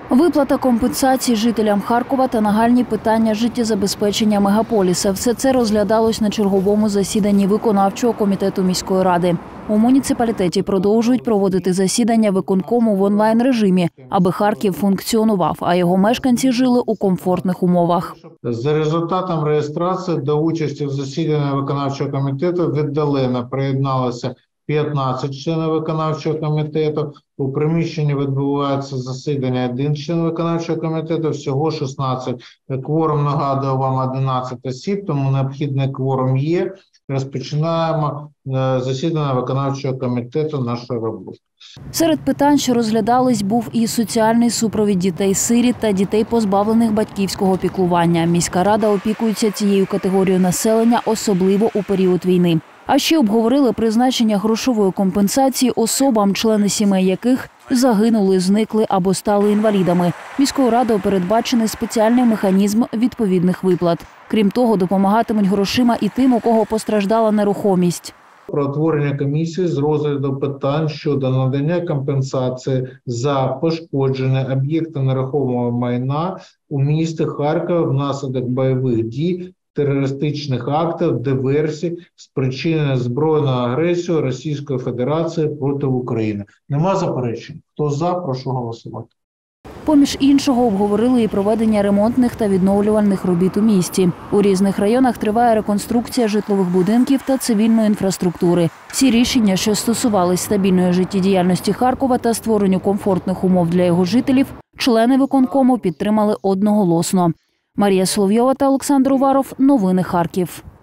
Виплата компенсацій жителям Харкова та нагальні питання життєзабезпечення мегаполіса – все це розглядалось на черговому засіданні виконавчого комітету міської ради. У муніципалітеті продовжують проводити засідання виконкому в онлайн-режимі, аби Харків функціонував, а його мешканці жили у комфортних умовах. За результатом реєстрації до участі в засіданні виконавчого комітету віддалено приєдналося 15 членів виконавчого комітету. У приміщенні відбувається засідання 1 член виконавчого комітету, всього 16. Кворум, нагадую вам, 11 осіб, тому необхідний кворум є. Розпочинаємо засідання виконавчого комітету нашої роботи. Серед питань, що розглядались, був і соціальний супровід дітей-сиріт та дітей, позбавлених батьківського піклування. Міська рада опікується цією категорією населення, особливо у період війни. А ще обговорили призначення грошової компенсації особам, члени сімей яких загинули, зникли або стали інвалідами. Міською радою передбачений спеціальний механізм відповідних виплат. Крім того, допомагатимуть грошима і тим, у кого постраждала нерухомість. Про утворення комісії з розгляду питань щодо надання компенсації за пошкодження об'єкта нерухомого майна у місті Харкова внаслідок бойових дій, терористичних актів, диверсій, спричинених збройною агресією Російської Федерації проти України. Нема заперечень? Хто за, прошу голосувати. Поміж іншого обговорили і проведення ремонтних та відновлювальних робіт у місті. У різних районах триває реконструкція житлових будинків та цивільної інфраструктури. Всі рішення, що стосувались стабільної життєдіяльності Харкова та створенню комфортних умов для його жителів, члени виконкому підтримали одноголосно. Марія Соловйова та Олександр Уваров. Новини Харків.